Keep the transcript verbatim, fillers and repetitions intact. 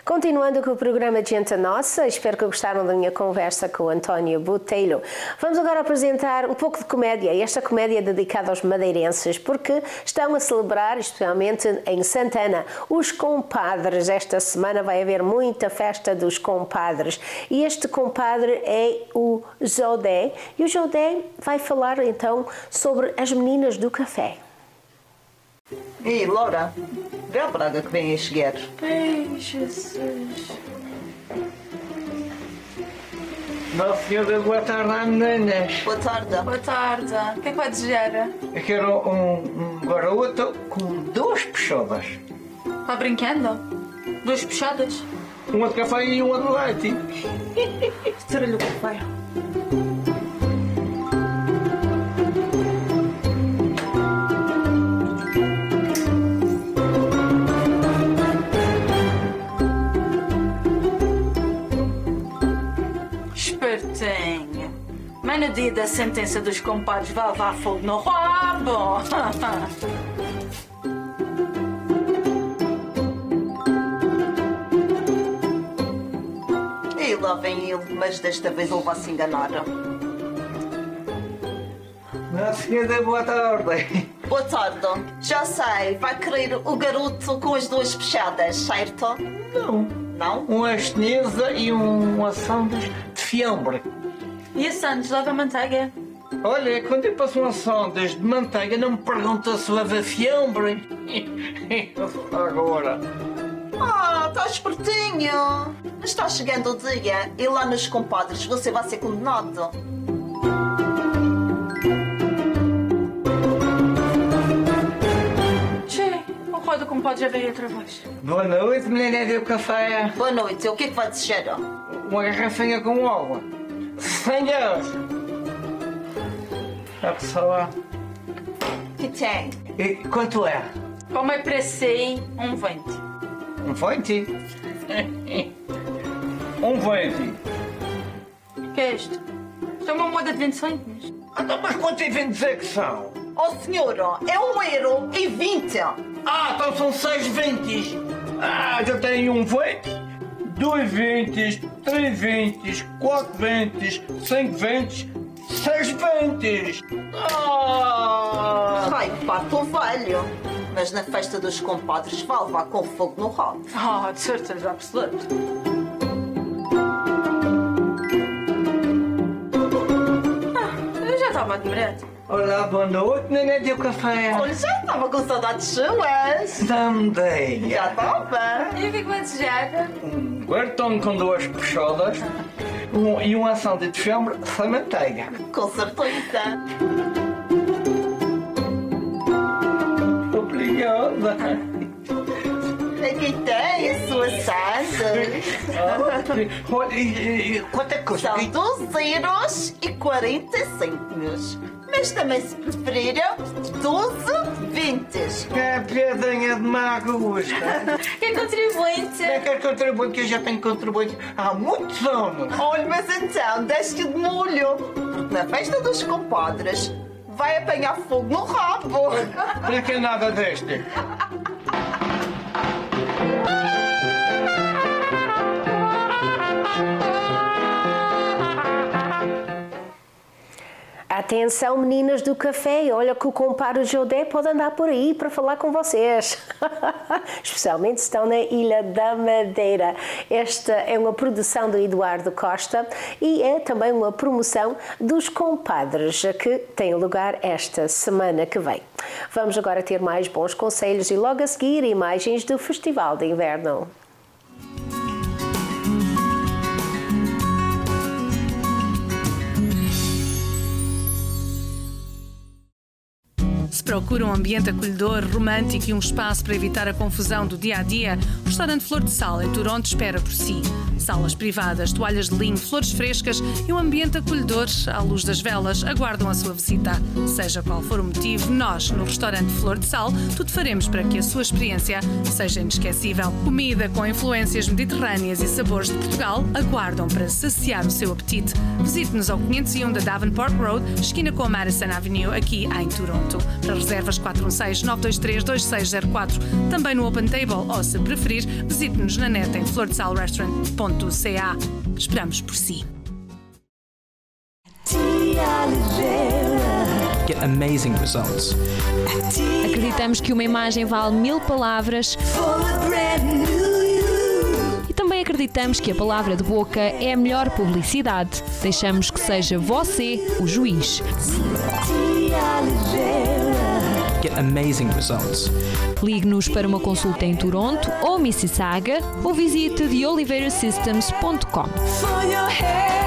Continuando com o programa de Gente Nossa, espero que gostaram da minha conversa com o António Botelho. Vamos agora apresentar um pouco de comédia, e esta comédia é dedicada aos madeirenses, porque estão a celebrar, especialmente em Santana, os compadres. Esta semana vai haver muita festa dos compadres, e este compadre é o Jodé, e o Jodé vai falar então sobre as meninas do café. E Laura, vê a Braga que vem a chegar. Ai, Jesus. Não, senhora, boa tarde, meninas. Boa tarde. Boa tarde. O que é que vai desejar? Eu quero um, um garoto com duas puxadas. Está brincando? Duas puxadas? Uma de café e uma de leite. Tira-lhe o café. Espertinho. Mas no dia da sentença dos compadres vai levar fogo no rabo. E lá vem ele, mas desta vez ele vai se enganar. Não, senhora, boa tarde. Boa tarde. Já sei, vai querer o garoto com as duas puxadas, certo? Não. Não? Uma chinesa e uma sandes de fiambre. E a Santos leva manteiga? Olha, quando eu passo uma sandes de manteiga, não me pergunta se leva fiambre. Agora. Ah, está espertinho. Mas está chegando o dia e lá nos compadres você vai ser condenado. Tchê, o rei do compadre já veio outra vez. Boa noite, menina do café. Boa noite. O que é que vai desejar? Uma garrafinha com água. Cem euros. A pessoa. Que tem? E quanto é? Como é para si, um vinte. Um vinte? Um vinte. O que é isto? Isto é uma moeda de vinte cêntimos. Então, mas quantos eventos é que são? Oh, senhora, é um euro e vinte. Ah, então são seis ventes. Ah, já tenho um vinte, dois ventes, três ventes, quatro ventes, cinco ventes, seis ventes. Ah! Ai, pato velho. Mas na festa dos compadres vai levar com fogo no rabo. Ah, de certeza absoluta. Ah, eu já estava admirado. Olá, boa noite, neném do café. Olha, já estava com saudades suas. Também. Já estava. E o que é que vai desejar? Um guartão com duas puxadas um, e uma ação de fiambre sem manteiga. Com certeza. Obrigada. Aqui tem a sua sandes. Olha, e, e, quanto é que custa? São doze euros e quarenta cêntimos. Mas também, se preferir, doze ventes. Que piadinha de má gosto. Que contribuinte. Não quero contribuinte, que eu já tenho contribuinte há muitos anos. Olha, mas então, deixe-te de molho. Porque na festa dos compadres vai apanhar fogo no rabo. Não quer nada deste. Atenção, meninas do café, olha que o compadre Jodé pode andar por aí para falar com vocês. Especialmente se estão na Ilha da Madeira. Esta é uma produção do Eduardo Costa e é também uma promoção dos compadres que tem lugar esta semana que vem. Vamos agora ter mais bons conselhos e logo a seguir imagens do Festival de Inverno. Se procura um ambiente acolhedor, romântico e um espaço para evitar a confusão do dia-a-dia, o restaurante Flor de Sal, em Toronto, espera por si. Salas privadas, toalhas de linho, flores frescas e um ambiente acolhedor à luz das velas aguardam a sua visita. Seja qual for o motivo, nós, no restaurante Flor de Sal, tudo faremos para que a sua experiência seja inesquecível. Comida com influências mediterrâneas e sabores de Portugal aguardam para saciar o seu apetite. Visite-nos ao quinhentos e um da Davenport Road, esquina com a Madison Avenue, aqui em Toronto. Para reservas quatro um seis, nove dois três, dois seis zero quatro. Também no Open Table ou, se preferir, visite-nos na net em flor de sal restaurant ponto ca. Esperamos por si. Get amazing results. Acreditamos que uma imagem vale mil palavras. E também acreditamos que a palavra de boca é a melhor publicidade. Deixamos que seja você o juiz. Get amazing results. Ligue-nos para uma consulta em Toronto ou Mississauga ou visite the oliveira systems ponto com.